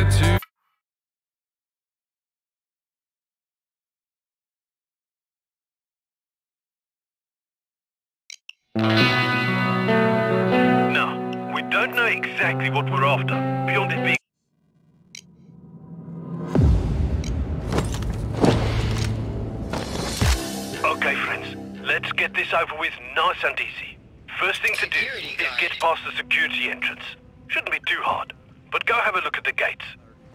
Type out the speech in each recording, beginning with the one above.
attitude. No, we don't know exactly what we're after, beyond it being... Okay, friends, let's get this over with nice and easy. First thing to do is get past the security entrance. Shouldn't be too hard, but go have a look at the gates.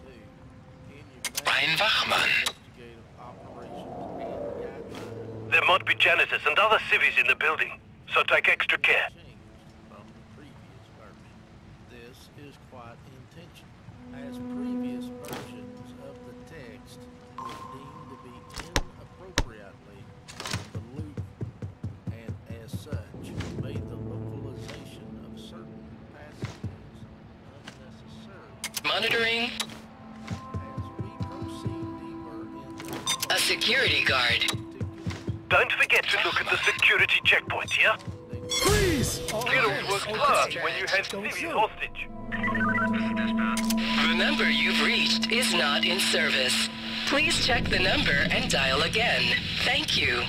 Ein Wachmann. There might be janitors and other civvies in the building, so take extra care. This is quite intentional, as previous versions of the text were deemed to be inappropriately on the loop, and as such, made the localization of certain passages unnecessary. Monitoring. As we proceed deeper into A security guard. Don't forget to look at the security checkpoint, yeah? Please! Skittles work hard when you have civvies hostage. The number you've reached is not in service. Please check the number and dial again. Thank you.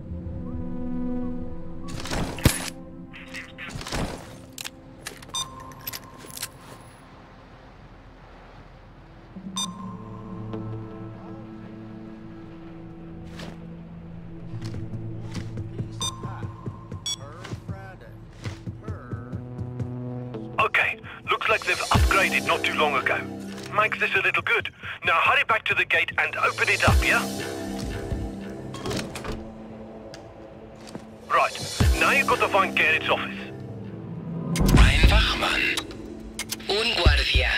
Okay, looks like they've upgraded not too long ago. Makes this a little good. Now hurry back to the gate and open it up, yeah? Right, now you've got to find Garrett's office. Ein Wachmann. Un guardia.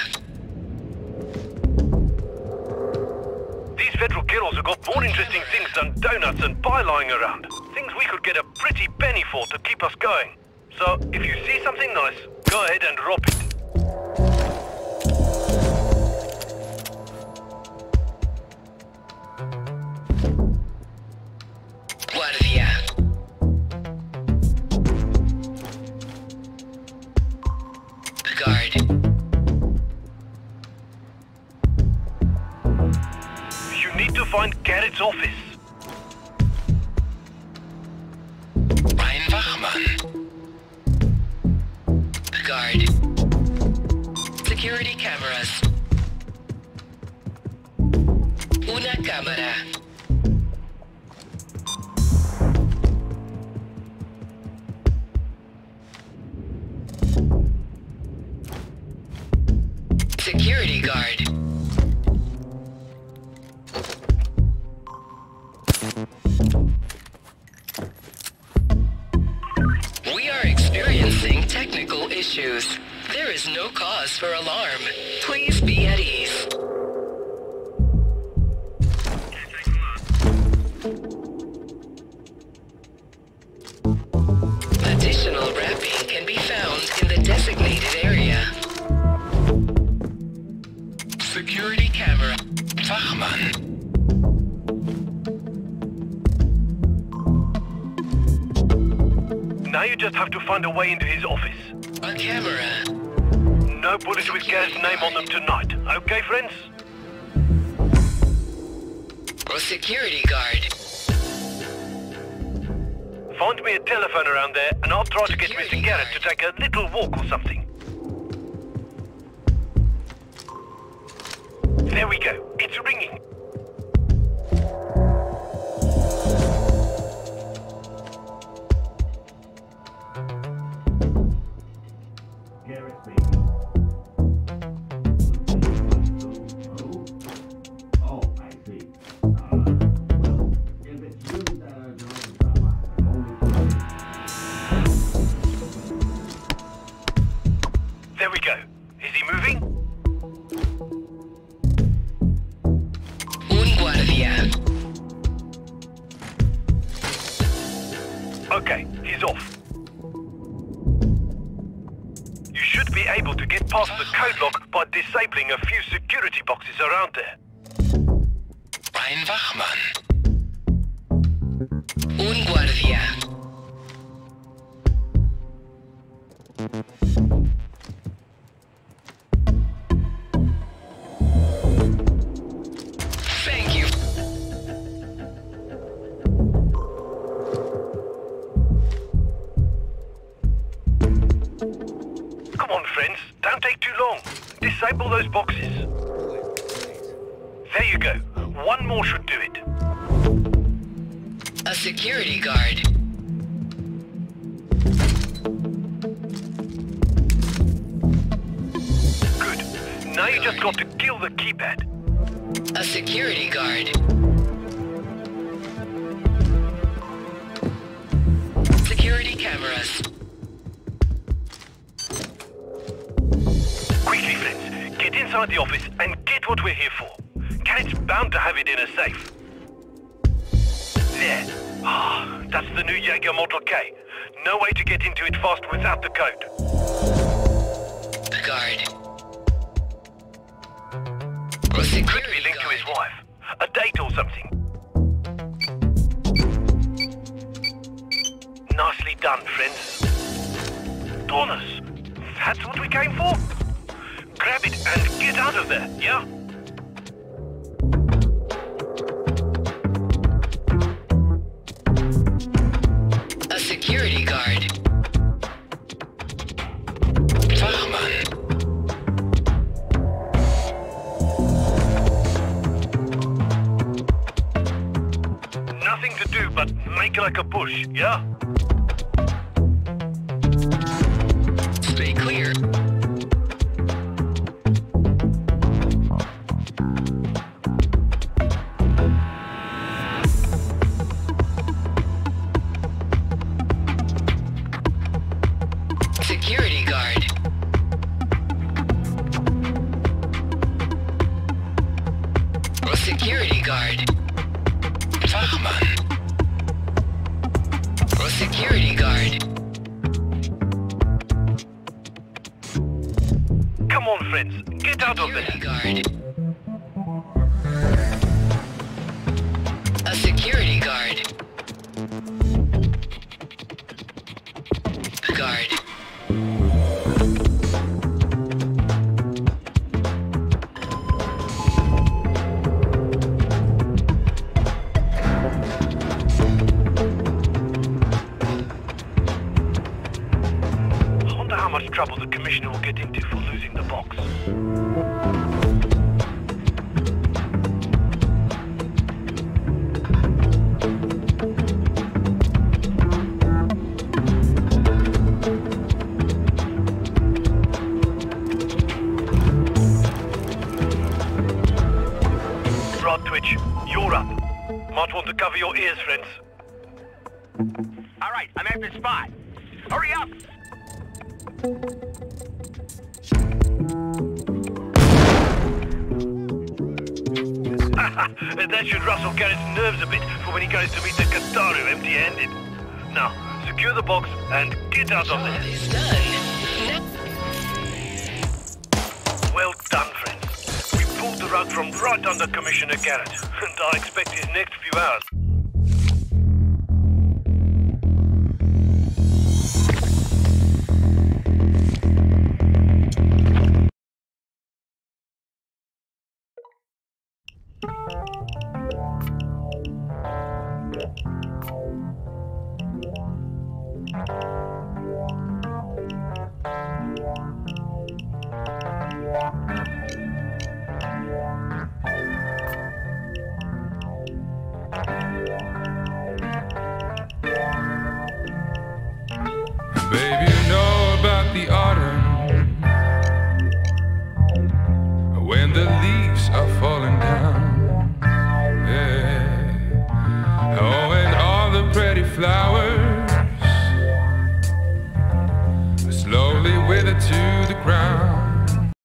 These federal killers have got more interesting things than donuts and pie lying around. Things we could get a pretty penny for to keep us going. So, if you see something nice, go ahead and rob it. Guardia. Guard. You need to find Garrett's office. Ein Wachmann. Guard. Security cameras. Una cámara. Security guard. We are experiencing technical issues. There is no cause for alarm. Please be at ease. Additional wrapping can be found in the designated area. Security camera. Wachmann. Now you just have to find a way into his office. A camera. No bullets with Garrett's name on them tonight. Okay, friends? A security guard. Find me a telephone around there and I'll try to get Security Mr. Garrett to guard. take a little walk or something. There we go. It's ringing. Garrett speaking. Oh, I see. Well, if it's you that are doing There we go. Is he moving? Un guardia. Okay, he's off. You should be able to get past the code lock by disabling a few security boxes around there. Ein Wachmann. Un guardia. Disable those boxes. There you go. One more should do it. A security guard. Good. Now you just got to kill the keypad. A security guard. Security cameras. Quickly, friends. Get inside the office and get what we're here for. Garrett's bound to have it in a safe. There. Ah, that's the new Jaeger Model K. No way to get into it fast without the code. Guard. Could be linked to his wife. A date or something. Nicely done, friends. Dollars. That's what we came for. Grab it and get out of there, yeah? A security guard. Fachmann. Nothing to do but make like a push, yeah? Stay clear. Security guard. A security guard. Fachmann. A security guard. Come on, friends. Get out of Security there. guard. A security guard. Guard. I wonder how much trouble the Commissioner will get into for losing the box. Right, Twitch, you're up. Might want to cover your ears, friends. All right, I'm at the spot. Hurry up! That should rustle Garrett's nerves a bit for when he goes to meet the Kataru empty-handed. Now, secure the box and get out of Job there. is done. Well done, friends. We pulled the rug from right under Commissioner Garrett, and I expect his next few hours. Baby, you know about the autumn when the leaves are falling down. Yeah. Oh, and all the pretty flowers